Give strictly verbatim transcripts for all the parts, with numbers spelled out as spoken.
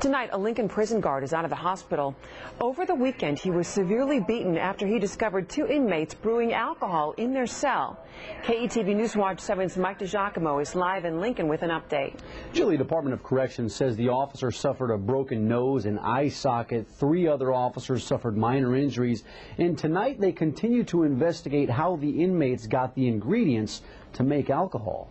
Tonight, a Lincoln prison guard is out of the hospital. Over the weekend, he was severely beaten after he discovered two inmates brewing alcohol in their cell. K E T V News Watch seven's Mike DeGiacomo is live in Lincoln with an update. Gilley Department of Corrections says the officer suffered a broken nose and eye socket. Three other officers suffered minor injuries. And tonight, they continue to investigate how the inmates got the ingredients to make alcohol.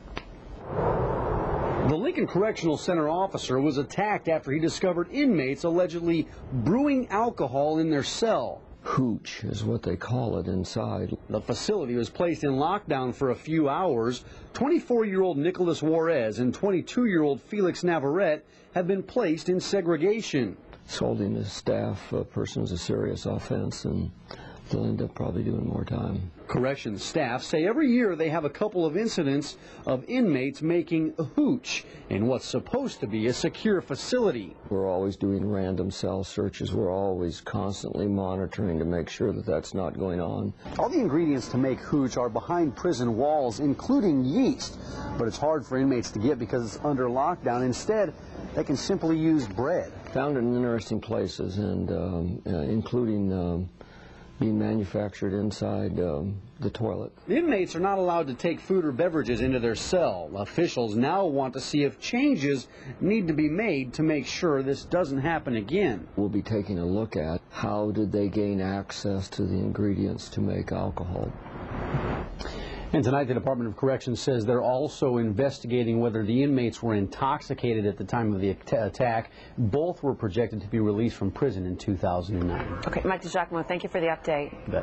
The Lincoln Correctional Center officer was attacked after he discovered inmates allegedly brewing alcohol in their cell. Hooch is what they call it inside. The facility was placed in lockdown for a few hours. twenty-four-year-old Nicholas Juarez and twenty-two-year-old Felix Navarrete have been placed in segregation. Assaulting a staff uh, person is a serious offense, and they'll end up probably doing more time. Corrections staff say every year they have a couple of incidents of inmates making hooch in what's supposed to be a secure facility. We're always doing random cell searches. We're always constantly monitoring to make sure that that's not going on. All the ingredients to make hooch are behind prison walls, including yeast. But it's hard for inmates to get because it's under lockdown. Instead, they can simply use bread. Found it in interesting places, and um, uh, including um, being manufactured inside um, the toilet. The inmates are not allowed to take food or beverages into their cell. Officials now want to see if changes need to be made to make sure this doesn't happen again. We'll be taking a look at how did they gain access to the ingredients to make alcohol. And tonight the Department of Corrections says they're also investigating whether the inmates were intoxicated at the time of the attack. Both were projected to be released from prison in two thousand nine. Okay, Mike DeGiacomo, thank you for the update.